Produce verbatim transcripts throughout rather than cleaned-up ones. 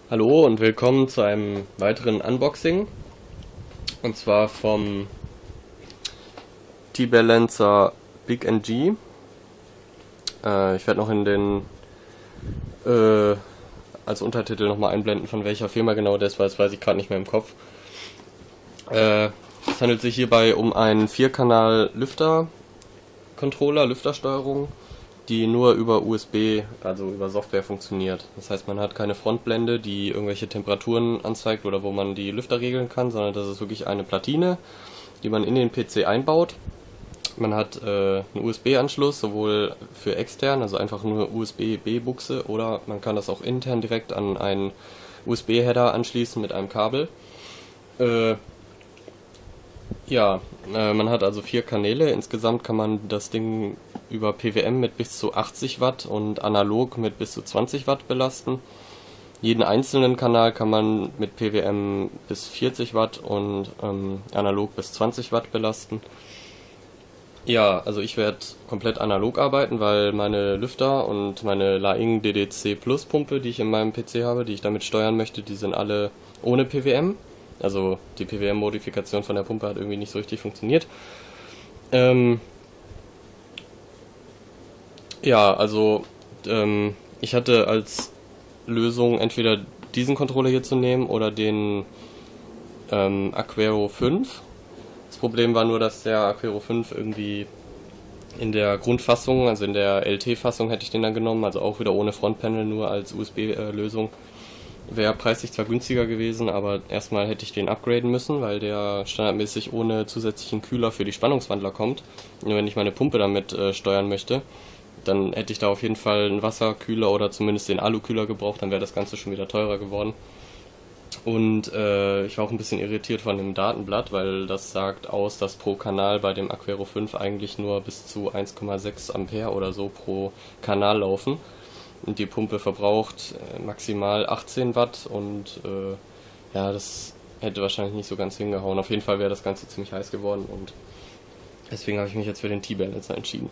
Hallo und willkommen zu einem weiteren Unboxing, und zwar vom T-Balancer Big N G. Äh, ich werde noch in den äh, als Untertitel nochmal einblenden, von welcher Firma genau das war, das weiß ich gerade nicht mehr im Kopf. Äh, es handelt sich hierbei um einen Vier-Kanal-Lüfter-Controller, Lüftersteuerung, die nur über U S B, also über Software funktioniert. Das heißt, man hat keine Frontblende, die irgendwelche Temperaturen anzeigt oder wo man die Lüfter regeln kann, sondern das ist wirklich eine Platine, die man in den P C einbaut. Man hat äh, einen U S B-Anschluss, sowohl für extern, also einfach nur U S B-B-Buchse, oder man kann das auch intern direkt an einen U S B-Header anschließen mit einem Kabel. Äh, ja, äh, man hat also vier Kanäle. Insgesamt kann man das Ding über P W M mit bis zu achtzig Watt und analog mit bis zu zwanzig Watt belasten. Jeden einzelnen Kanal kann man mit P W M bis vierzig Watt und ähm, analog bis zwanzig Watt belasten. Ja, also ich werde komplett analog arbeiten, weil meine Lüfter und meine Laing D D C Plus Pumpe, die ich in meinem P C habe, die ich damit steuern möchte, die sind alle ohne P W M. Also die P W M-Modifikation von der Pumpe hat irgendwie nicht so richtig funktioniert. Ähm, ja, also ähm, ich hatte als Lösung entweder diesen Controller hier zu nehmen oder den ähm, Aquero fünf. Das Problem war nur, dass der Aquero fünf irgendwie in der Grundfassung, also in der L T-Fassung hätte ich den dann genommen, also auch wieder ohne Frontpanel, nur als U S B-Lösung. Wäre preislich zwar günstiger gewesen, aber erstmal hätte ich den upgraden müssen, weil der standardmäßig ohne zusätzlichen Kühler für die Spannungswandler kommt. Nur wenn ich meine Pumpe damit äh, steuern möchte, dann hätte ich da auf jeden Fall einen Wasserkühler oder zumindest den Alukühler gebraucht, dann wäre das Ganze schon wieder teurer geworden. Und äh, ich war auch ein bisschen irritiert von dem Datenblatt, weil das sagt aus, dass pro Kanal bei dem Aquero fünf eigentlich nur bis zu eins Komma sechs Ampere oder so pro Kanal laufen. Und die Pumpe verbraucht äh, maximal achtzehn Watt und äh, ja, das hätte wahrscheinlich nicht so ganz hingehauen. Auf jeden Fall wäre das Ganze ziemlich heiß geworden und deswegen habe ich mich jetzt für den T-Balancer entschieden.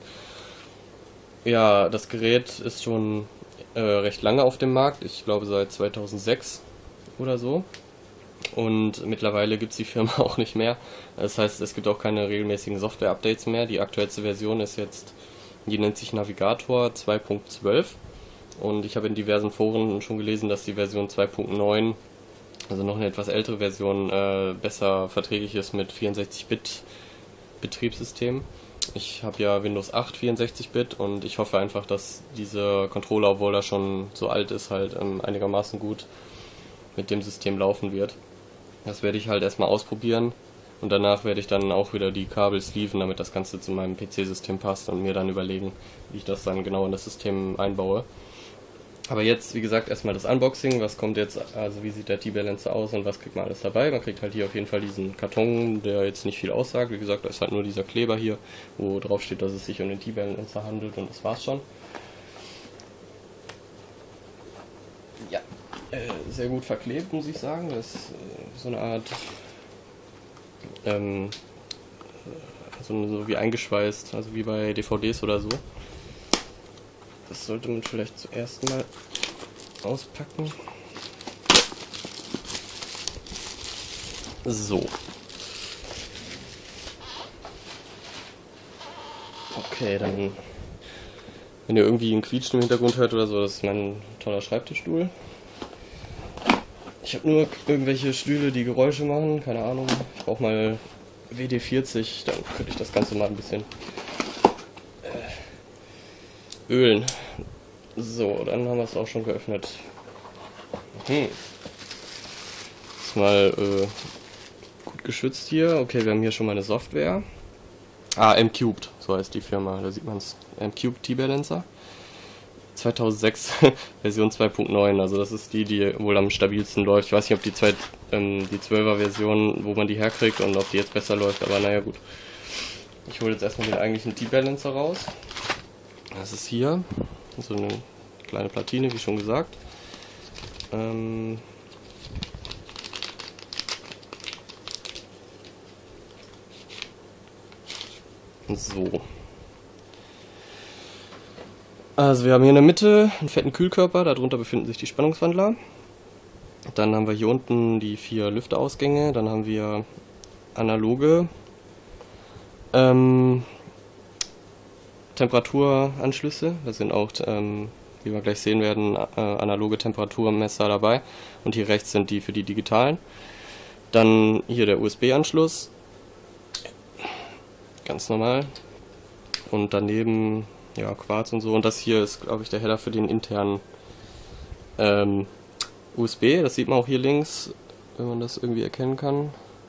Ja, das Gerät ist schon äh, recht lange auf dem Markt, ich glaube seit zweitausendsechs oder so. Und mittlerweile gibt es die Firma auch nicht mehr. Das heißt, es gibt auch keine regelmäßigen Software-Updates mehr. Die aktuellste Version ist jetzt, die nennt sich Navigator zwei Punkt zwölf. Und ich habe in diversen Foren schon gelesen, dass die Version zwei Punkt neun, also noch eine etwas ältere Version, äh, besser verträglich ist mit vierundsechzig Bit Betriebssystem. Ich habe ja Windows acht vierundsechzig Bit und ich hoffe einfach, dass dieser Controller, obwohl er schon so alt ist, halt ähm, einigermaßen gut mit dem System laufen wird. Das werde ich halt erstmal ausprobieren und danach werde ich dann auch wieder die Kabel sleeven, damit das Ganze zu meinem P C-System passt und mir dann überlegen, wie ich das dann genau in das System einbaue. Aber jetzt, wie gesagt, erstmal das Unboxing. Was kommt jetzt, also wie sieht der T-Balancer aus und was kriegt man alles dabei? Man kriegt halt hier auf jeden Fall diesen Karton, der jetzt nicht viel aussagt. Wie gesagt, da ist halt nur dieser Kleber hier, wo drauf steht, dass es sich um den T-Balancer handelt, und das war's schon. Ja, äh, sehr gut verklebt, muss ich sagen. Das ist äh, so eine Art, ähm, so, so wie eingeschweißt, also wie bei D V Ds oder so. Das sollte man vielleicht zuerst mal auspacken. So. Okay, dann, wenn ihr irgendwie ein Quietschen im Hintergrund hört oder so, das ist mein toller Schreibtischstuhl. Ich habe nur irgendwelche Stühle, die Geräusche machen, keine Ahnung. Ich brauche mal W D vierzig, dann könnte ich das Ganze mal ein bisschen ölen. So, dann haben wir es auch schon geöffnet. Hm. Ist mal äh, gut geschützt hier. Okay, wir haben hier schon mal eine Software. Ah, M-Cubed, so heißt die Firma. Da sieht man es. M-Cubed T-Balancer. zweitausendsechs Version zwei Punkt neun, also das ist die, die wohl am stabilsten läuft. Ich weiß nicht, ob die, zwei, ähm, die zwölfer Version, wo man die herkriegt und ob die jetzt besser läuft, aber naja, gut. Ich hole jetzt erstmal den eigentlichen T-Balancer raus. Das ist hier so eine kleine Platine, wie schon gesagt. Ähm so. Also wir haben hier in der Mitte einen fetten Kühlkörper, darunter befinden sich die Spannungswandler. Dann haben wir hier unten die vier Lüfterausgänge, dann haben wir analoge ähm, Temperaturanschlüsse, da sind auch, ähm, wie wir gleich sehen werden, äh, analoge Temperaturmesser dabei, und hier rechts sind die für die digitalen. Dann hier der U S B-Anschluss, ganz normal, und daneben ja Quarz und so, und das hier ist, glaube ich, der Header für den internen ähm, U S B, das sieht man auch hier links, wenn man das irgendwie erkennen kann.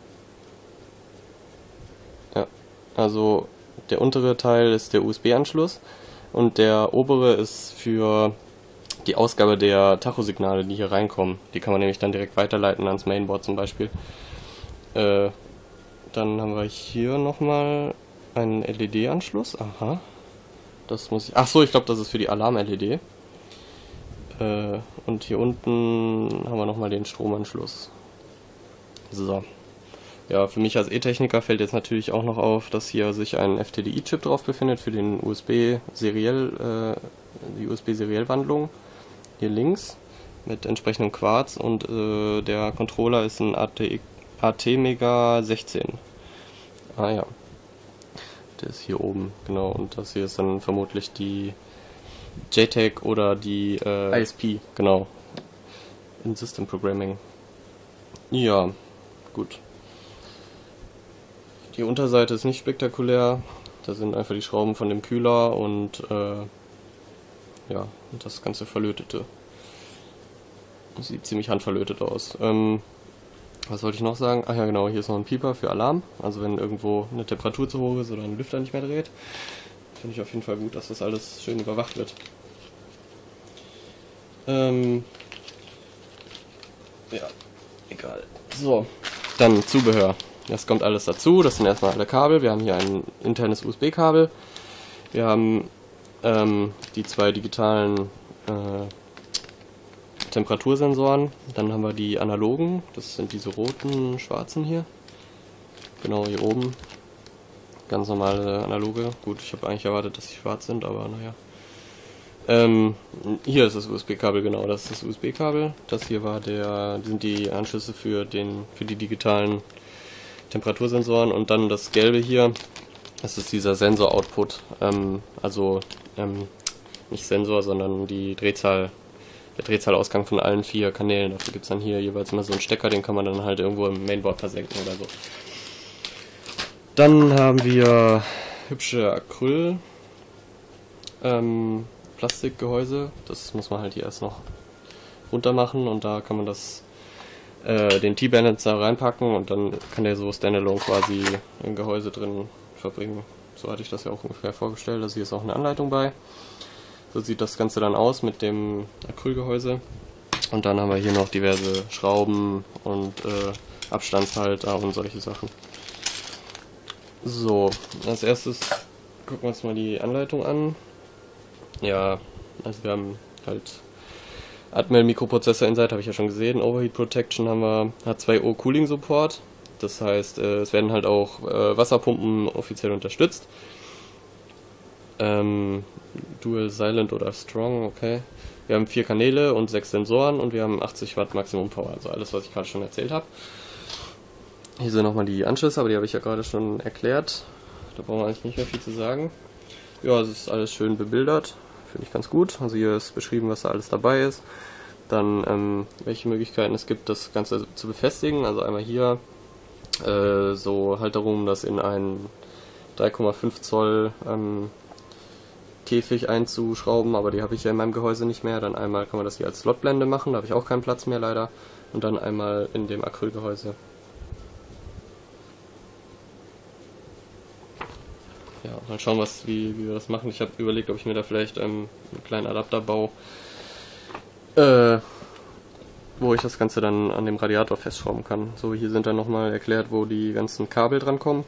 Ja, also der untere Teil ist der U S B-Anschluss und der obere ist für die Ausgabe der Tachosignale, die hier reinkommen. Die kann man nämlich dann direkt weiterleiten ans Mainboard zum Beispiel. Äh, dann haben wir hier nochmal einen L E D-Anschluss. Aha. Das muss ich. Ach so, ich glaube, das ist für die Alarm-L E D. Äh, und hier unten haben wir nochmal den Stromanschluss. So. Ja, für mich als E-Techniker fällt jetzt natürlich auch noch auf, dass hier sich ein F T D I-Chip drauf befindet für den U S B-Seriell, äh, die U S B-Seriellwandlung. Hier links mit entsprechendem Quarz, und äh, der Controller ist ein A T Mega sechzehn. Ah ja. Der ist hier oben, genau, und das hier ist dann vermutlich die J TAG oder die äh, I S P, genau. In System Programming. Ja, gut. Die Unterseite ist nicht spektakulär, da sind einfach die Schrauben von dem Kühler und äh, ja, das ganze Verlötete. Das sieht ziemlich handverlötet aus. Ähm, was wollte ich noch sagen? Ach ja, genau, hier ist noch ein Pieper für Alarm, also wenn irgendwo eine Temperatur zu hoch ist oder ein Lüfter nicht mehr dreht. Finde ich auf jeden Fall gut, dass das alles schön überwacht wird. Ähm, ja, egal. So, dann Zubehör. Das kommt alles dazu. Das sind erstmal alle Kabel. Wir haben hier ein internes U S B-Kabel. Wir haben ähm, die zwei digitalen äh, Temperatursensoren. Dann haben wir die analogen. Das sind diese roten, schwarzen hier. Genau hier oben. Ganz normale analoge. Gut, ich habe eigentlich erwartet, dass sie schwarz sind, aber naja. Ähm, hier ist das U S B-Kabel, genau, das ist das U S B-Kabel. Das hier war der, sind die Anschlüsse für den, für die digitalen Temperatursensoren, und dann das gelbe hier, das ist dieser Sensor-Output, ähm, also ähm, nicht Sensor, sondern die Drehzahl, der Drehzahlausgang von allen vier Kanälen. Dafür gibt es dann hier jeweils immer so einen Stecker, den kann man dann halt irgendwo im Mainboard versenken oder so. Dann haben wir hübsche Acryl ähm, Plastikgehäuse, das muss man halt hier erst noch runter machen, und da kann man das äh, den T-Balancer reinpacken, und dann kann der so standalone quasi im Gehäuse drin verbringen. So hatte ich das ja auch ungefähr vorgestellt. Also hier ist auch eine Anleitung bei. So sieht das Ganze dann aus mit dem Acrylgehäuse. Und dann haben wir hier noch diverse Schrauben und äh, Abstandshalter und solche Sachen. So, als erstes gucken wir uns mal die Anleitung an. Ja, also wir haben halt Atmel Mikroprozessor Inside, habe ich ja schon gesehen. Overheat Protection haben wir, H zwei O Cooling Support. Das heißt, äh, es werden halt auch äh, Wasserpumpen offiziell unterstützt. Ähm, Dual Silent oder Strong, okay. Wir haben vier Kanäle und sechs Sensoren, und wir haben achtzig Watt Maximum Power, also alles, was ich gerade schon erzählt habe. Hier sind nochmal die Anschlüsse, aber die habe ich ja gerade schon erklärt. Da brauchen wir eigentlich nicht mehr viel zu sagen. Ja, es ist alles schön bebildert, finde ich ganz gut. Also hier ist beschrieben, was da alles dabei ist. Dann ähm, welche Möglichkeiten es gibt, das Ganze zu befestigen. Also einmal hier äh, so Halterungen, das in einen drei Komma fünf Zoll ähm, Käfig einzuschrauben, aber die habe ich ja in meinem Gehäuse nicht mehr. Dann einmal kann man das hier als Slotblende machen, da habe ich auch keinen Platz mehr leider. Und dann einmal in dem Acrylgehäuse. Ja, mal schauen, was, wie, wie wir das machen. Ich habe überlegt, ob ich mir da vielleicht ähm, einen kleinen Adapter baue, äh, wo ich das Ganze dann an dem Radiator festschrauben kann. So, hier sind dann nochmal erklärt, wo die ganzen Kabel dran kommen.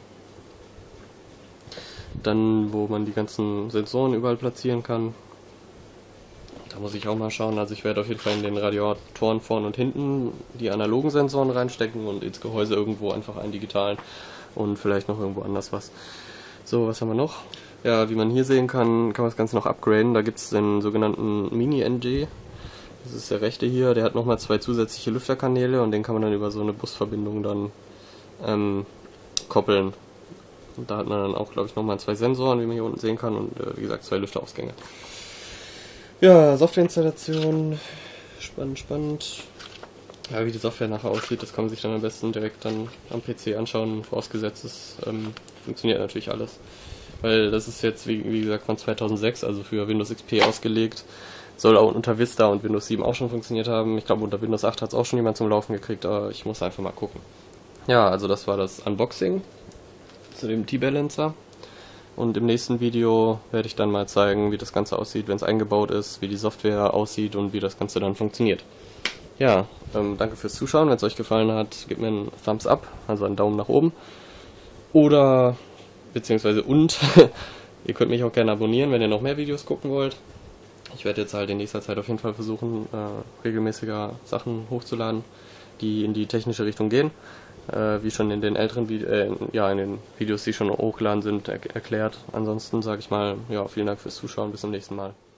Dann, wo man die ganzen Sensoren überall platzieren kann. Da muss ich auch mal schauen. Also ich werde auf jeden Fall in den Radiatoren vorne und hinten die analogen Sensoren reinstecken und ins Gehäuse irgendwo einfach einen digitalen und vielleicht noch irgendwo anders was. So, was haben wir noch? Ja, wie man hier sehen kann, kann man das Ganze noch upgraden. Da gibt es den sogenannten Mini-N G. Das ist der rechte hier, der hat nochmal zwei zusätzliche Lüfterkanäle und den kann man dann über so eine Busverbindung dann ähm, koppeln. Und da hat man dann auch, glaube ich, nochmal zwei Sensoren, wie man hier unten sehen kann, und äh, wie gesagt zwei Lüfterausgänge. Ja, Softwareinstallation, spannend, spannend. Ja, wie die Software nachher aussieht, das kann man sich dann am besten direkt dann am P C anschauen, vorausgesetzt es ähm, funktioniert natürlich alles. Weil das ist jetzt, wie, wie gesagt, von zweitausendsechs, also für Windows X P ausgelegt. Soll auch unter Vista und Windows sieben auch schon funktioniert haben. Ich glaube, unter Windows acht hat es auch schon jemand zum Laufen gekriegt, aber ich muss einfach mal gucken. Ja, also das war das Unboxing zu dem T-Balancer. Und im nächsten Video werde ich dann mal zeigen, wie das Ganze aussieht, wenn es eingebaut ist, wie die Software aussieht und wie das Ganze dann funktioniert. Ja, ähm, danke fürs Zuschauen. Wenn es euch gefallen hat, gebt mir einen Thumbs up, also einen Daumen nach oben. Oder, beziehungsweise und, ihr könnt mich auch gerne abonnieren, wenn ihr noch mehr Videos gucken wollt. Ich werde jetzt halt in nächster Zeit auf jeden Fall versuchen, äh, regelmäßiger Sachen hochzuladen, die in die technische Richtung gehen. Äh, wie schon in den älteren Vide äh, ja, in den Videos, die schon hochgeladen sind, er erklärt. Ansonsten sage ich mal, ja, vielen Dank fürs Zuschauen, bis zum nächsten Mal.